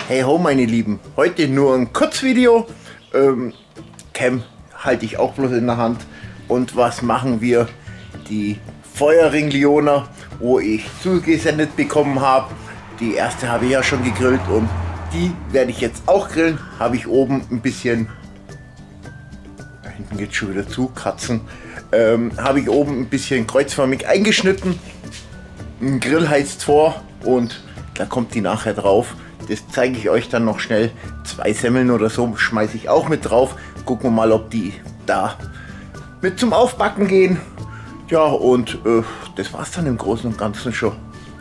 Hey ho meine Lieben, heute nur ein Kurzvideo. Cam halte ich auch bloß in der Hand. Und was machen wir? Die Feuerring Leona, wo ich zugesendet bekommen habe. Die erste habe ich ja schon gegrillt und die werde ich jetzt auch grillen. Habe ich oben ein bisschen, da hinten geht schon wieder zu, Katzen. Habe ich oben ein bisschen kreuzförmig eingeschnitten. Ein Grill heizt vor und da kommt die nachher drauf. Das zeige ich euch dann noch schnell. 2 Semmeln oder so schmeiße ich auch mit drauf. Gucken wir mal, ob die da mit zum Aufbacken gehen. Ja, und das war es dann im Großen und Ganzen schon.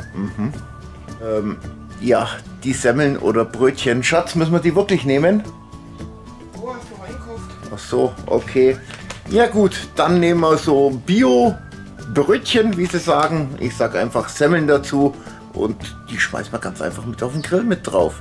Ja, die Semmeln oder Brötchen. Schatz, müssen wir die wirklich nehmen? Oh, hast du reingekauft? Ach so, okay. Ja gut, dann nehmen wir so Bio-Brötchen, wie sie sagen. Ich sage einfach Semmeln dazu. Und die schmeißen wir ganz einfach mit auf den Grill mit drauf.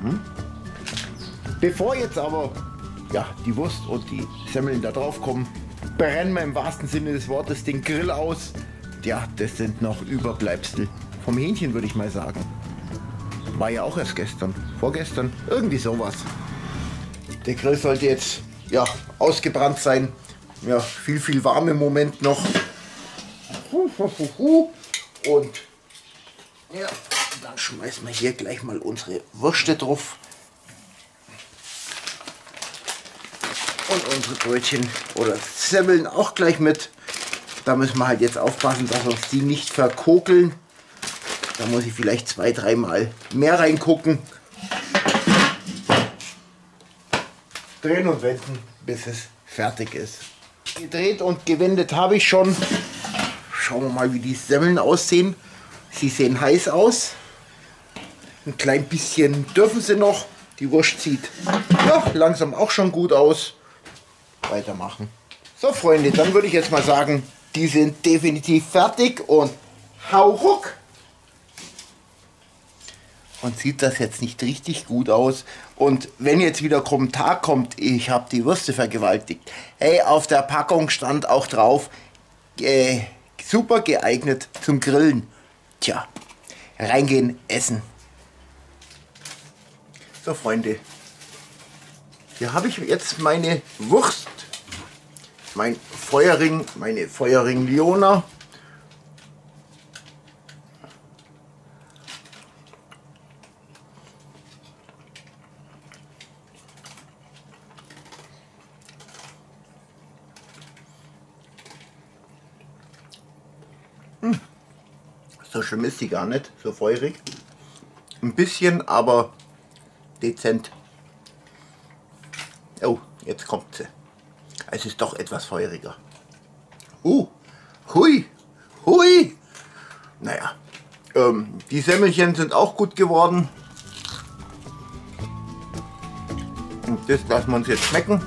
Bevor jetzt aber ja, die Wurst und die Semmeln da drauf kommen, brennen wir im wahrsten Sinne des Wortes den Grill aus. Ja, das sind noch Überbleibsel vom Hähnchen, würde ich mal sagen. War ja auch erst gestern, vorgestern, irgendwie sowas. Der Grill sollte jetzt ja ausgebrannt sein. Ja, viel warm im Moment noch. Und ja, dann schmeißen wir hier gleich mal unsere Würste drauf. Und unsere Brötchen oder Semmeln auch gleich mit. Da müssen wir halt jetzt aufpassen, dass uns die nicht verkokeln. Da muss ich vielleicht 2-3 Mal mehr reingucken. Drehen und wenden, bis es fertig ist. Gedreht und gewendet habe ich schon. Schauen wir mal, wie die Semmeln aussehen. Sie sehen heiß aus. Ein klein bisschen dürfen sie noch. Die Wurst sieht ja, langsam auch schon gut aus. Weitermachen. So Freunde, dann würde ich jetzt mal sagen, die sind definitiv fertig und hau ruck. Und sieht das jetzt nicht richtig gut aus. Und wenn jetzt wieder Kommentar kommt, ich habe die Würste vergewaltigt. Hey, auf der Packung stand auch drauf, super geeignet zum Grillen. Tja, reingehen, essen. So Freunde, hier habe ich jetzt meine Wurst, meine Feuerring Leona. So schlimm ist sie gar nicht, so feurig. Ein bisschen, aber dezent. Oh, jetzt kommt sie. Es ist doch etwas feuriger. Hui, hui. Naja, die Semmelchen sind auch gut geworden. Und das lassen wir uns jetzt schmecken.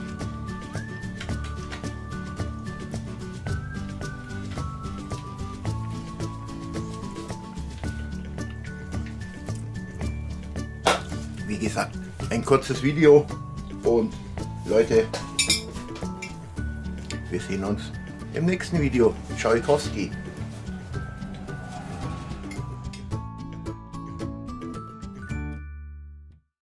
Wie gesagt, ein kurzes Video und Leute, wir sehen uns im nächsten Video. Tschaikowski.